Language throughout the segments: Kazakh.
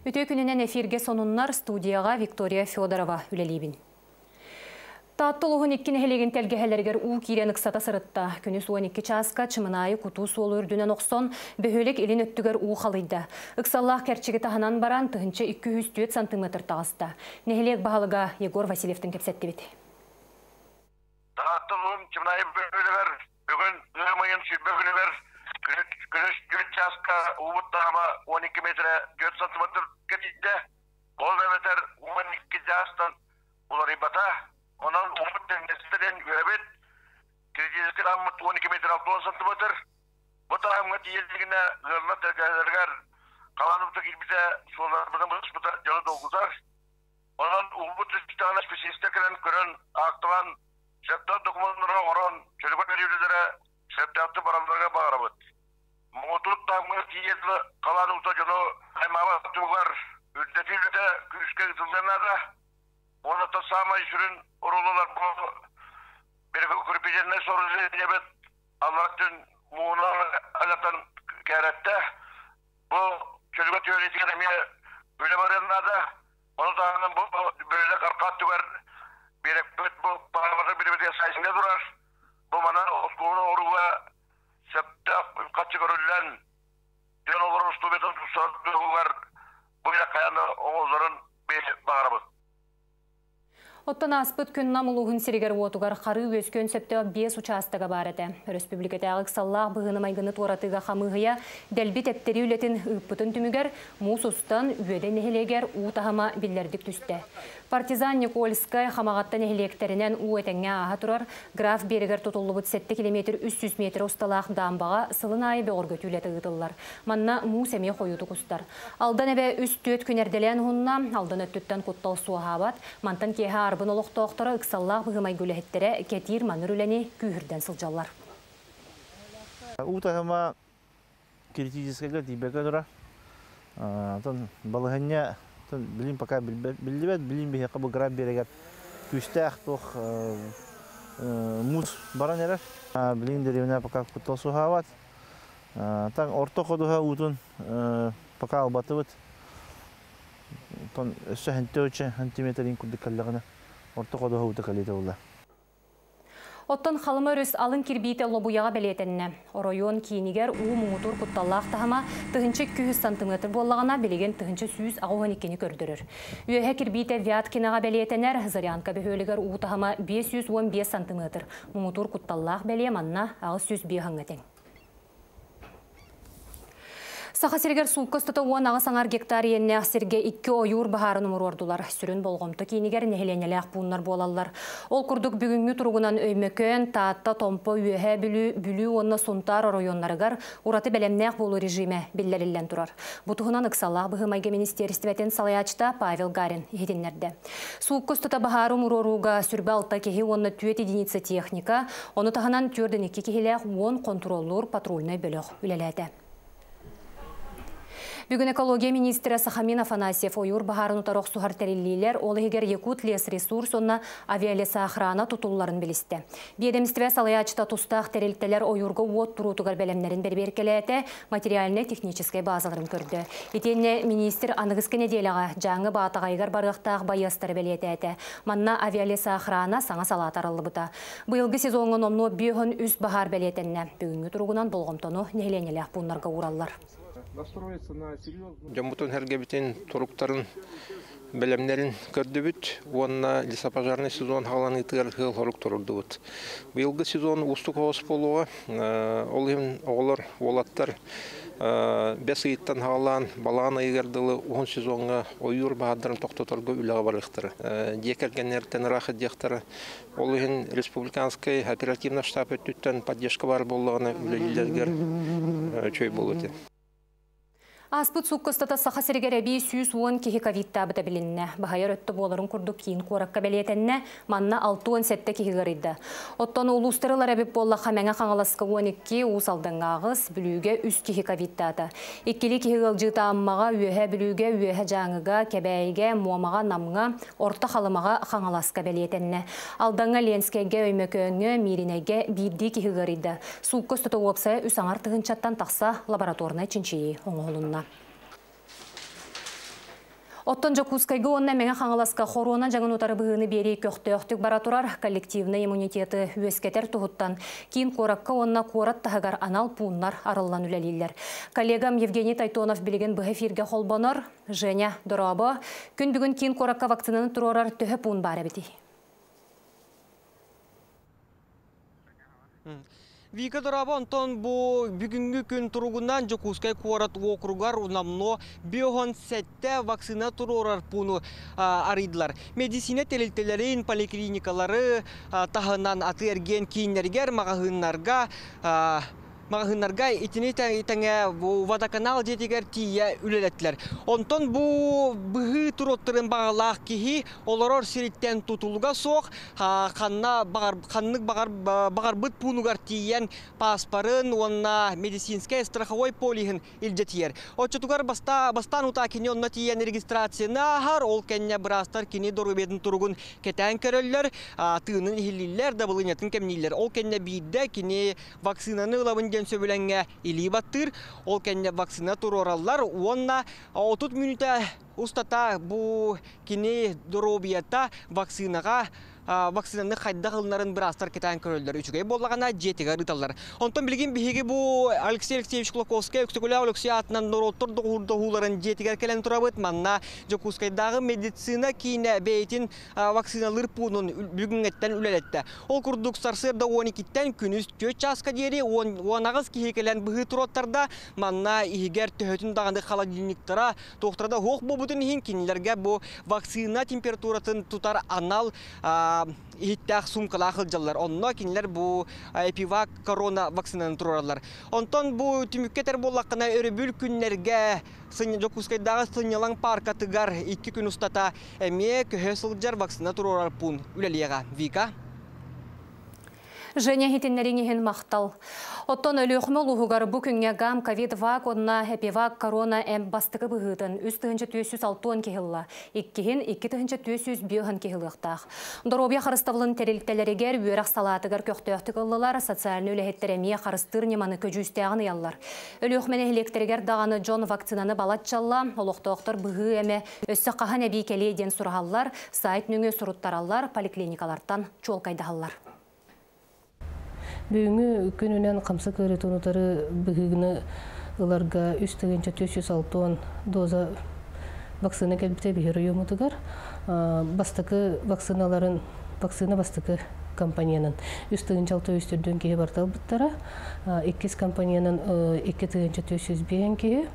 Өте күнінен эфирге сонуннар студияға Виктория Федорова үлелейбін. Таттылығын еккен әлеген тәлгәлергер у кирен ықсата сырытта. Күніз 12 часка чымынайы куту суолы үрдінен оқсон, бөхөлік елін өттігер у қалыйды. Ықсаллақ кәрчігі тағынан баран тұхынчы 204 см тағыста. Нәхелек бағалыға Егор Васильевтің кепсетті бет. Таттылығын чымынайы бөхөлігер, бүгін ғымайын сүйбөгінігер, күніз 4 часка уыттағыма 12 метрі 4 см кетейді. Ол да бетер 12 жастан олар ибата. Onun umut dengesinin görevet, krediyeski ramut 12 metre 6 santimetre. Bu tarafın diyezliğine zırla tercihlerler kalanıpta gitmese sorularımızın bu canı dolguzar. Onun umut üstüne spesifisteklerin körün aktılan sektör dokümanlara oran çocuk görevlilere sektörde baranlara bağırabıt. Mutluluk tarafın diyezli kalanıpta canı heymava tuğlar üddetiyle küçük zırlarına onu da sağma işinin orulular bu bir kurpijenler sorusu edebet Allah'ın muğuna alatan kerette bu çocuklar teorisi kademiye öyle varyanlarda onu da bu böyle karkat tüver bir bu bağlamada bir sayesinde durar. Bu bana okulunu oruğa septe kaçı görülen diyen olur ustubetin tutsağı var bu bir kayanı oğuzların bir bağırabı. Оттан аспыт күн намылуғын сирегер отугар қары өскөн сөптеу 5 участыға барады. Республикатағы саллақ бұғыны майғыны торатыға қамығыя дәлбі тәптері үлетін ұппытын түмігер, мұс ұстан өйден нехелегер ұтағыма білдердік түсті. Партизан Никольскай қамағаттан нехелектерінен өтенге аға тұрар, граф берігер тұтылы бұт 7 км 300 метр ұсталақ дамбаға сылын айы беғыр көтілеті ұтылар. Манна мұс әме қойуды құстар. Алдан әбе үст төт күнерделен ғынна, алдан өттіттен құттал суағабат, мантан кеға арбын олықтауқтары ұқсаллақ бұғымай гөліхеттері кетир маныр үләне күйірден сылжалар. Ұтағыма критического типа дұра. Балығыня билим пока билбет билим бе кабы граб берегер күстәх тох мус баран эрер билим деревня пока кутосу хават так орто ходуга утун пока албатыбыт тон сантиметр сантиметрин кудыкаллагына орто ходуга утыкалыйды улла. Оттан халыма өріс алын кирбейті лобуяға бәлетеніне. Оройон кейінігер ұғы мұңытур құтталлақ тағыма тұхынчы 200 см болағына білеген тұхынчы 100 ағуын екені көрдірір. Үйе кирбейті Вяткинаға бәлетенер, Зарянка бөхөлігер ұғы тағыма 515 см. Мұңытур құтталлақ бәле манна ағы 100 бейхаңғатен. Саха сергер сулкостата 10 ағысаңар гектар енне серге 2 ойур бағарын ұмыр ордулар. Сүрін болғымты кейінігер нехеленелі бұнлар болалар. Ол күрдік бүгінгі тұрғынан өймөкөн, таатта томпо үйе бүлі онына сонтар оройонларығар ураты бәлемнәқ болу режиме беллерілен тұрар. Бұтығынан ұқсалақ бұғымайға министерстветін салаячта Павел Гарин егетенлерді. Сулкостата бағары ұмыр оруға сүрбі алта кеге онына түйет единица техника, оны тағынан түрдің 2 кегелек 10 контроллур патрульной бөліқ үлеләді. Бүгін экология министрі Сахамин Афанасьев ойур бағарын ұтароқ сухар тәрелейлер олы егер Якут лес ресурс онна авиалеса охрана тұтуларын білісті. Бедемістіве салаячта тұстақ тәрелтелер ойурға от тұрутығар бәлемнерін берберкелеті материаліне техническай базаларын көрді. Етенне министр анығызкене деліға жаңы батағайғар барғақтағы байастары бәлеті әті. Манна авиалеса охрана саңа салат арылы бұта. Бұйылғы сезонғы номну бүйін үст бағар бәлетінне. Бүгінгі тұрғынан болғымтону нехленелі бұнларға ураллар. Жамбутун хергебитин туруктарын белемнерин көрдөбүт, онна лесопожарный сезон халаны тыгар хыл хорук турулдубут. Быйылгы сезон устук хоос болуга, олым оголор олаттар бес ыйыттан халан балаан айгардылы 10 сезонга ойур баадарын токтоторго үлага барыктыр. Декергенерден рахат дектары олым республиканский оперативный штаб өттүттен поддержка бар болугана үлелилергер чөй болуты. Аспыт суккостата саха сергер әбей 110 кеге ковидта бұта білінне. Бағайыр өтті боларын күрдік кейін қораққа бәлетенне манна 6-17 кеге ғырыйды. Оттан олустырылар әбіп болла қамәңа қаңаласқа 12 ұсалдың ағыз бүліге үст кеге ковидтаты. Еккелі кеге ғылжыта аммаға үйе бүліге, үйе жаңыға, кәбәйге, муамаға, намға, орта қалымаға қаңаласқа бәлетенне. Алдаңа ленскеге, өймекөңі, миринеге бейді кеге ғырыйды. Суккостата опсай үсаңар тұғынчаттан тақса лабораторна чинчейі оңғылынна. Оттон Жокускайгы онна меңе қаңыласқа хорона жаңын утары бұғыны бері көқтіөқтік бара тұрар коллективный иммунитеті өскетер тұғыттан. Кейін қораққа онна қорат тағығар анал пуыннар арылан үләлейлер. Коллегам Евгений Тайтонов білеген бұғы эфирге холбонор, Женя Дорабо, күн бүгін кейін қораққа вакцинаны тұрорар түхі пуын бары біті. Вика Дорабо онтон бу бүгүнгү күн туругунан Жокускай куарат округар унамно биохон сетте вакцина турурар пуну арыдылар. Медицина телелтелерин поликлиникалары тахынан аты эрген кийинергер Магахыннарга итинитәңе водоканал жетигер тия үлелеттілер. Онтон бу бұғы туроттырын бағалақ кихи оларор сириттен тутулуға соқ, қаннық бағар бұт пунугар тиян паспарын, онна медицинская страховой полихын илжетиер. Отчетугар бастан ута кені онна тиян регистрацияна ағар, ол кәнне бірастар кені дорубедін тұрғын кетен көрілер, тыынын хилилер, дабылынетін кемнилер. Ол кәнне бейді кені вакцинаны ұлабын сөбіленге илі баттыр, ол кәнне вакцина турораллар, онна 30 минута устата бұ кені доробията вакцинаны қайда қылынарын бір астар кетен көрілдер. Үчіге болағана жетіге рыталар. Онтан білген бігеге бұ Алексей Алексеевич Клоковский Өксекуля Алексей атынан нороттыр доғуларын жетігер келен тұрабыт. Манна Жокускайдағы медицина кейіне бейтін вакциналыр пұнын бүгін әттен үлелетті. Ол күрдік сарсырда 12-тен күніс 4 жасқа дері 10-ағыз кейі келен бұғы тұроттарда манна игер төхетін дағанды холодильниктара тоқтарда хоқ бобытын хин кенелерге бұ вакцина температуратын тұтар анал иттәк сумкала қылжалар. Онна кинлер бу эпивак корона вакцинаны туралар. Онтон бу түмүккетер боллаққына өрөбүл күннерге Жокускайдағы сынялаң парка тыгар 2 күн устата әме көһө сылжар вакцина туралар пун үлелега. Вика Женя хитиннеринген мақтал. Оттон өліғмі лұғығар бұ күнге гам ковид-вак онна эпивак корона әм бастықы бұғыдын 3,206 кехілла, 2,200 биоғын кехіліқтақ. Доробия қарыставылын тәреліктелерігер үйерақ салатығар көқтіөқтік ұлылар социалны өліғеттереме қарыстыр неманы көжістеғын яллар. Өліғмені электригер дағаны Джон вакцинаны балатчалла, олықтоқтыр бұғы әме өссі қаған әбей келейден сұрағалар, сайт нүңі сұруттаралар, поликлиникалардан чол кайдағалар. Бүгінгі күнінен қамсы көретін бүгігіні ұларға 3,406 доза вакцина кәлбіте бігер ұйымытығар. Бастықы вакцина бастықы компанияның 3,600 кейі бартал бұттара. 2 компанияның 2,400 бейін кейі.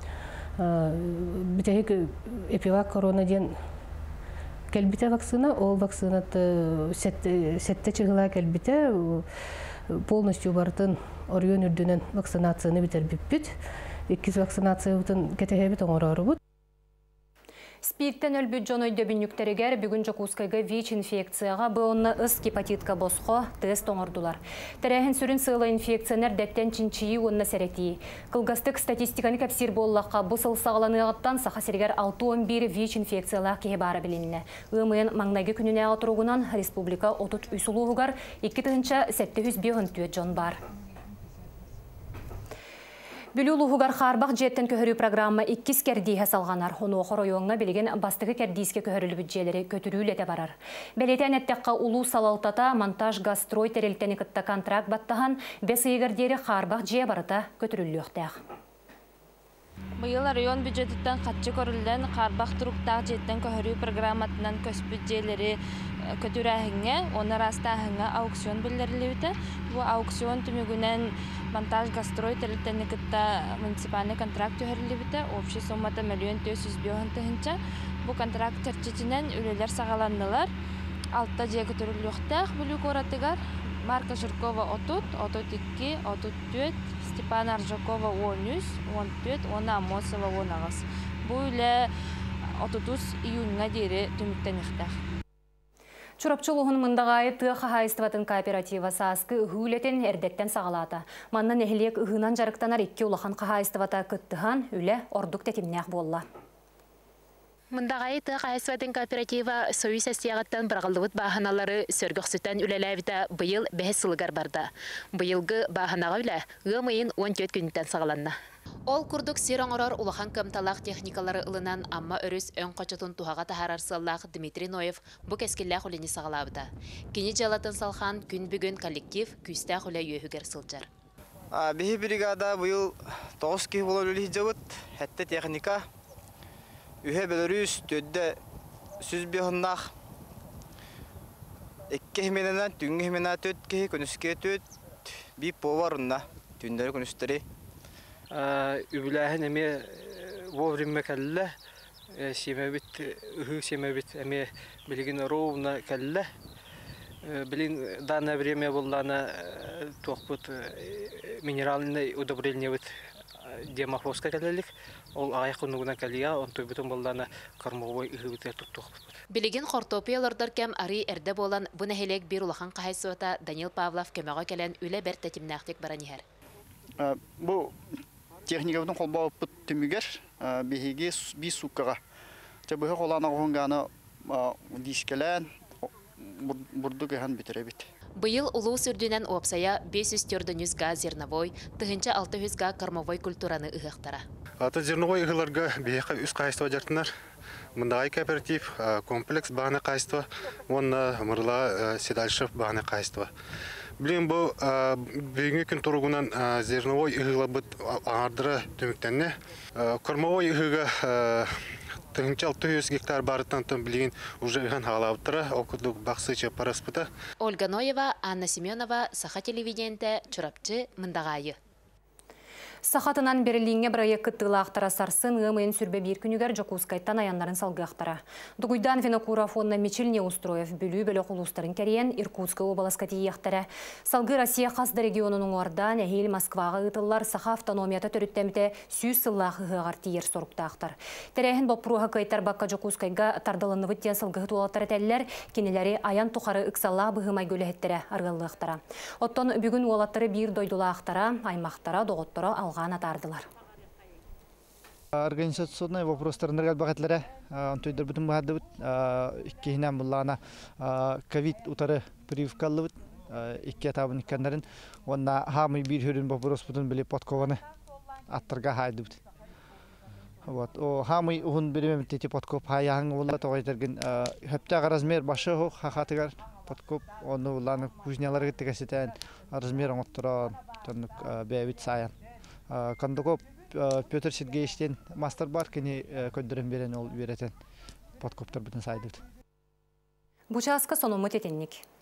Бітегі эпивак корона ден кәлбіте вакцина, ол вакцинаты сәтті чығыла кәлбіте полностью бартын орыйон үрдінен вакцинацияны бітер біппіт. 2 вакцинация бұтын кәтәхәбіт оңырары бұд. Спирттен өлбіт жон өйді бүнніктерігер бүгін Жокускайға ВИЧ инфекцияға бұонны ұс гепатитка босқо тест оңырдылар. Тәрәхін сүрін сылы инфекциянар дәттен чинчиі онына сәрәтейі. Қылғастық статистиканы кәпсір боллаққа бұсыл сағаланығыттан сақа сергер 6-11 ВИЧ инфекциялар кеге бары білінні. Үміен маңнайғы күніне ағытырғынан республика 33 ұлығығар 2,700 жон бар. Бүлі ұлығығар қарбақ жеттен көхірі программа 2 кәрдейе салғанар. Оны оқыр ойуыңа білеген бастығы кәрдейске көхірілі бүджелері көтірілі де барар. Бәлетен әттәққа ұлу салалтата монтаж гастрой тәрелтені күтті контракт баттаған бәс егердері қарбақ же барыта көтірілі өқтәқ. Быйыл район бюджеттен қатчы көрілден қарбақ тұруқтақ жеттен көхірі программатынан көс бүджелері көтірәхіңе, оны растағыңа аукцион білдірілі өті. Бұл аукцион түмігінен монтаж гастрой тәрілтені күтті муниципальный контракт өйірілі өті. Общий суммата 1 400 000 тығынша. Бұл контракт тәрчетінен үлелер сағаланылар. Алтта же көтірілі өқтәқ бүлі көратығар. Марка Жиркова 30, 32, 34, Степана Аржакова 13, 14, 10 Амосова 10. Бұл үлі 30 июньға дейірі түміктен ұқтақ. Чурапчылығын мұндағайы тұға хайыстыватын кооператива саскы үгілетін әрдеттен сағалата. Маннан әхілек үгінан жарықтанар 2 ұлақан қағайыстывата күттіған үлі ордық тәтімнәқ болла. Мындағайы тұға хайыстыватын кооператива союз әстияғаттан бірғалдығыт бағаналары сөргіқсүттен үлеләвіті бұйыл бәхес сылығар барды. Бұйылғы бағанаға үлі ғымайын 14 күнттен сағаланна. Ол курдук сироңорор улахан кымталақ техникалары ылынан амма өрүс өн қочотун туһаға тахарар сыллақ Дмитрий Ноев бу кескиллях улени сағалабыда. Кини жалатын салхан күн бүгін коллектив күстә хуля йөһүгер сылжар. Бихи бригада быйыл 9 киһи болан үлі жабыт, хәтті техника, үһе белорус төдді сүз бихыннақ, 2 химененен түнгі химена төт киһи күніске төт, бей поварынна түндері күністері. Үбіләхін әме вовремя кәлі, семәбіт, үхі семәбіт әме білген ровна кәлі. Блин, данное время было тохпут минеральное удобрение вот демохвоска калелик, ол аяқунугна калия, он то битум было кормовой игры тохпут. Билеген хортопиялардар кем ари эрде болан бу нәһелек бир улахан кайсыта Данил Павлов кемега келен үле бер тәтимнәхтек баранихер. Бу техниканың қолбау пут түмүгер беһиге би суккага. Тебе холана гонгана дискелен бурдук хан битеребит. Быйыл улуу сүрдүнен опсая 500 га зерновой, тыгынча 600 га кормовой культураны ыгыктара. Ата зерновой ыгыларга бейка үс кайства жартынар. Мындай кооператив комплекс баны кайства, онна мырла Седальшев баны кайства. Блин, бу бүгүнкү күн тургунан зерновой ыгылабыт ардыра төмүктенне. Кормовой ыгыга тыгынча 600 гектар барытан тон билген уже ган халаптыра, окудук баксыча параспыта. Ольга Ноева, Анна Семенова, Саха телевидениенте, Чурапчы, Мындагайы. Сахатынан берилинге проект кыттылақтара сарсын ымын сүрбе бир күнігер Жокускайттан аянларын салгықтара. Дугуйдан Винокурафонна Мечильне устроев бүлі-бөлі құлустарын кәрен Иркутска обласка тиектері. Салгы Россия қасды регионының ордан әйел Москваға ұтылар Саха автономията түріттемді сүйіз сыллағы ғығар тиер соруқтақтар. Тәрәйін бопруға кайттар баққа Жокускайға тардалыны віттен салғы туалаттары тәлілер, кенелері аян тұқары ұқсалла бұғымай көлі арғылықтара. Оттон бүгін олаттары бір дойдулақтара, аймақтара, доғыттара алған атардылар. Организационный вопростарын рәлбағатлары, онтойдар бүтін мұхады бұд, кейінен бұллағына ковид ұтары прививкалы бұд, екі атабын иккендерін, онна хамы бір хүрін вопрос бұдын біле подкованы аттырға хайды бұд. Хамы ұғын беремем тете подкоп хаяғын олы тоғайтыргын хөптәға размер башы хоқ хақатығар подкоп, оны ұллағына күзнялары кеттігесетен размер оңыттыран, бәйбіт сайын. Кондокоп Петр Сергеевичтен мастер бар, кені көндірін берен ол беретен подкоптар бүтін сайдыд. Бұчаска сонымы тетенник.